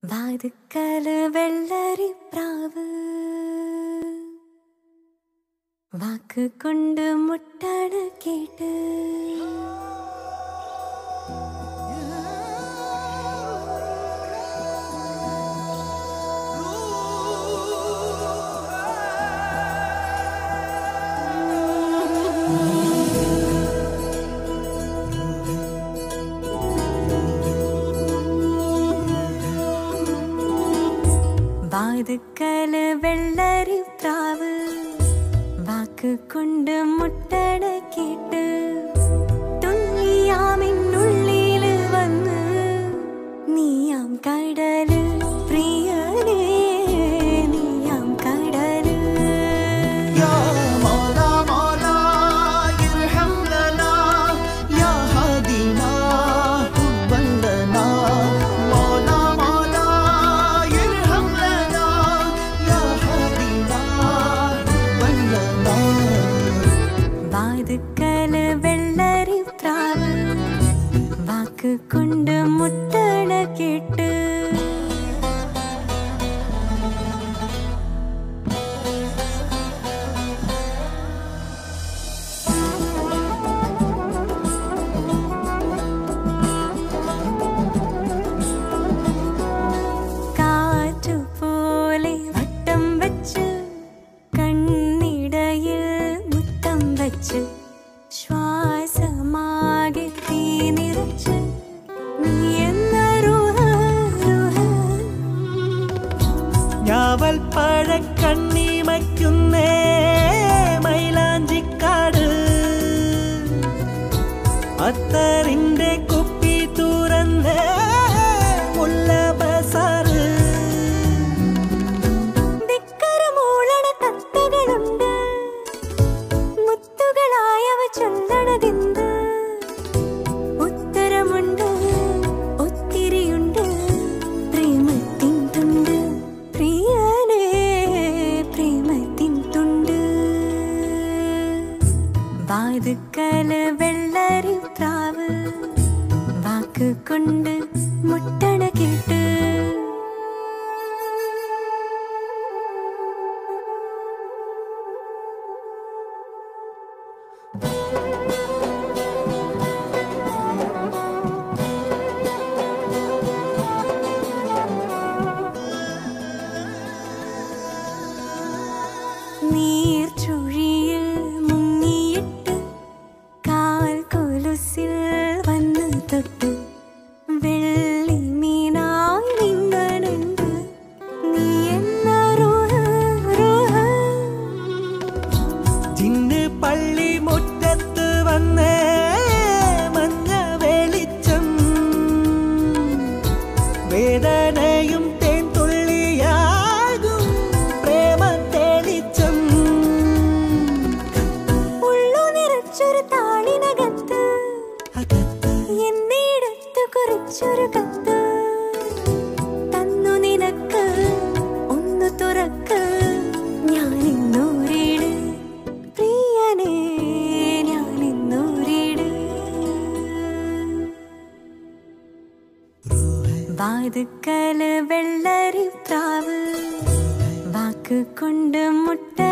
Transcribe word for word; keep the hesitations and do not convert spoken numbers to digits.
വാതുക്കല് വെള്ളരിപ്രാവ് വാക്ക് കൊണ്ട് മുട്ടണ കേട്ട് വാതുക്കല് വെള്ളരിപ്രാവ് വാക്ക് കൊണ്ട് മുട്ടണ കേട്ട് തുള്ളിയാമിന്നുള്ളില് വന്ന് നീയാം കടല് പ്രിയനേ നീയാം കടല് വാതുക്കല് വെള്ളരിപ്രാവ് വാക്ക് കൊണ്ട് മുട്ടണ കേട്ട് കാറ്റുപോലെ വട്ടം വെച്ച് കണ്ണിടയിൽ മുത്തം വെച്ച് ശ്വാസമാകെ തീ നിറച്ച് നീ എന്ന റുഹ റുഹ ഞാവൽ പഴക്കണ്ണിമയ്ക്കുന്നേ മൈലാഞ്ചിക്കാട് അത്തറിന്റെ കുപ്പി തുറന്ന് മുല്ല ബസാറ് ധിക്കരമൂളണ തത്തകളുണ്ട് മുത്തുകളായവ ചൊല്ലണതെന്ത് ഉത്തരമുണ്ട് ഒത്തിരിയുണ്ട് പ്രേമത്തിൻ തുണ്ട് പ്രിയനേ പ്രേമത്തിൻ തുണ്ട് വാതുക്കല് വെള്ളരിപ്രാവ് വാക്ക് കൊണ്ട് മുട്ടണ കേട്ട് നീർച്ചുഴിയിൽ മുങ്ങിയിട്ട് കാൽ കൊലുസിൽ വന്ന് തൊട്ട് വെള്ളി മീനായി നിങ്ങനുണ്ട് നീ എന്ന റുഹ റുഹ ചിന്ന് പള്ളി മുറ്റത്ത് വന്നേ മഞ്ഞ വെളിച്ചം വേദനയും തേൻ തുള്ളിയാകും പ്രേമ തെളിച്ചം ഉള്ളു നിറച്ചൊരു താളിനകത്ത് എന്നിടത്ത് കുറിച്ചൊരു കത്ത് തന്നു നിനക്ക് ഒന്ന് തുറക്ക് ഞാനിന്നൂരിട് പ്രിയനേ ഞാനിന്നൂരിട് വാതുക്കല് വെള്ളരിപ്രാവ് വാക്ക് കൊണ്ട് മുട്ട